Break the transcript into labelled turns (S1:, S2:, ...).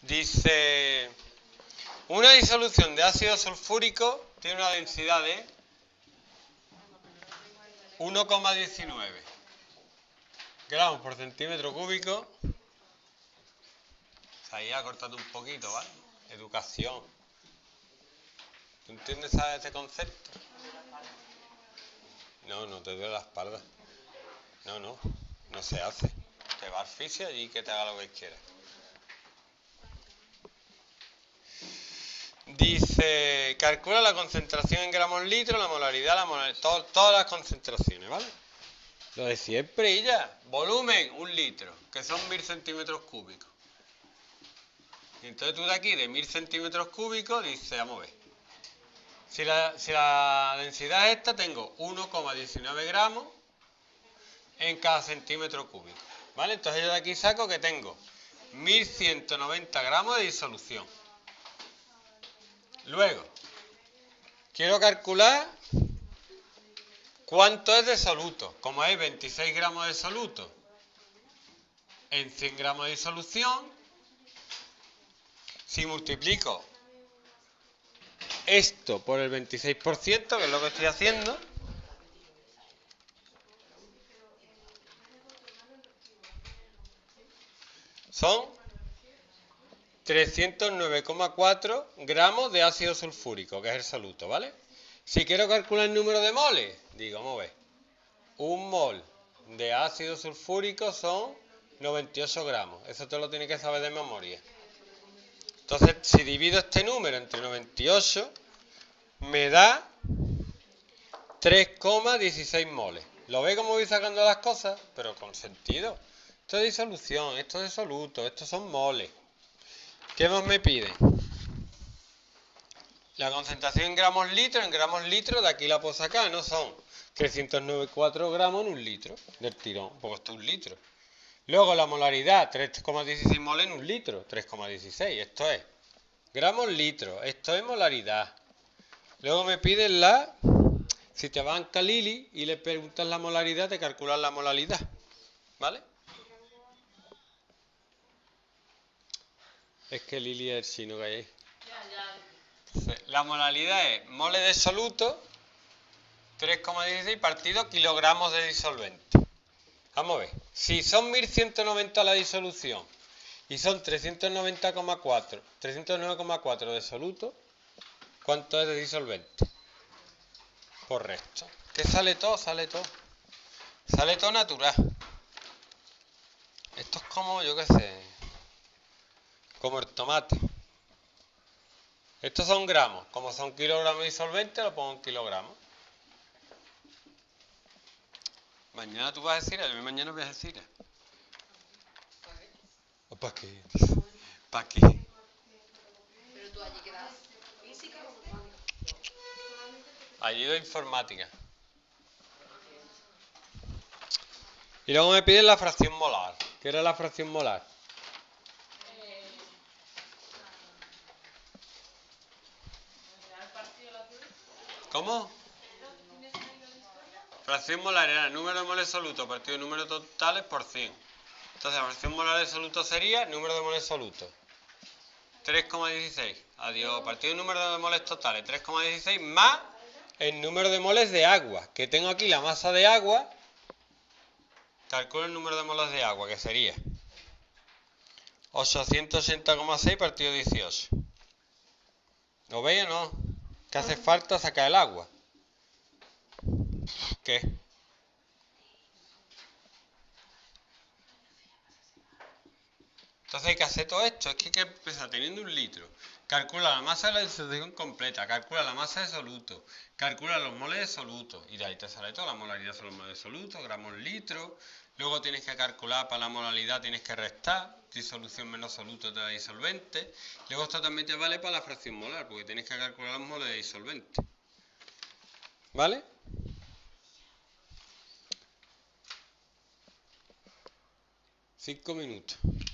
S1: Dice, una disolución de ácido sulfúrico tiene una densidad de 1,19 gramos por centímetro cúbico. Ahí ha cortado un poquito, ¿vale? Educación. ¿Tú entiendes este concepto? No, no te duele la espalda. No se hace. Te va al fisio y que te haga lo que quiera. Dice, calcula la concentración en gramos litro, la molaridad, todas las concentraciones, ¿vale? Lo de siempre y ya. Volumen, 1 litro, que son 1000 centímetros cúbicos. Y entonces tú de aquí, de 1000 centímetros cúbicos, dices, vamos a ver. Si la densidad es esta, tengo 1,19 gramos en cada centímetro cúbico, ¿vale? Entonces yo de aquí saco que tengo 1190 gramos de disolución. Luego, quiero calcular cuánto es de soluto. Como es 26 gramos de soluto en 100 gramos de disolución, si multiplico esto por el 26%, que es lo que estoy haciendo, son 309,4 gramos de ácido sulfúrico, que es el soluto, ¿vale? Si quiero calcular el número de moles, digo, vamos a ver, 1 mol de ácido sulfúrico son 98 gramos. Eso te lo tienes que saber de memoria. Entonces, si divido este número entre 98, me da 3,16 moles. ¿Lo ve cómo voy sacando las cosas? Pero con sentido. Esto es disolución, esto es soluto, estos son moles. ¿Qué más me piden? La concentración en gramos litro, de aquí la puedo sacar, ¿no? Son 394 gramos en 1 litro del tirón, porque esto es 1 litro. Luego la molaridad, 3,16 moles en 1 litro, 3,16, esto es gramos litro, esto es molaridad. Luego me piden si te van a Lili y le preguntas la molaridad, te calculan la molaridad, ¿vale? Es que Lili es el chino que hay ahí. La molaridad es moles de soluto, 3,16 partido kilogramos de disolvente. Vamos a ver, si son 1190 la disolución y son 309,4 de soluto, ¿cuánto es de disolvente? Por resto. ¿Qué sale todo? Sale todo. Sale todo natural. Esto es como, yo qué sé, como el tomate. Estos son gramos. Como son kilogramos de disolvente, lo pongo en kilogramos. Mañana tú vas a decir, mañana voy a decir. ¿Para qué? ¿Para qué?
S2: Pero tú allí quedas física o matemática.
S1: Allí doy informática. Y luego me piden la fracción molar. ¿Qué era la fracción molar? ¿Cómo? Fracción molar era el número de moles solutos partido de número totales por 100. Entonces la fracción molar de soluto sería el número de moles solutos. 3,16. Adiós. Partido del número de moles totales, 3,16 más el número de moles de agua. Que tengo aquí la masa de agua. Calculo el número de moles de agua, que sería 880,6 partido 18. ¿Lo veis o no? ¿Qué hace falta sacar el agua? ¿Qué? Entonces hay que hacer todo esto. Es que hay que empezar teniendo 1 litro. Calcula la masa de la disolución completa. Calcula la masa de soluto. Calcula los moles de soluto. Y de ahí te sale todo. La molaridad son los moles de soluto, gramos litro. Luego tienes que calcular para la molaridad, tienes que restar. Disolución menos soluto te da disolvente. Luego esto también te vale para la fracción molar, porque tienes que calcular los moles de disolvente. ¿Vale? 5 minutos.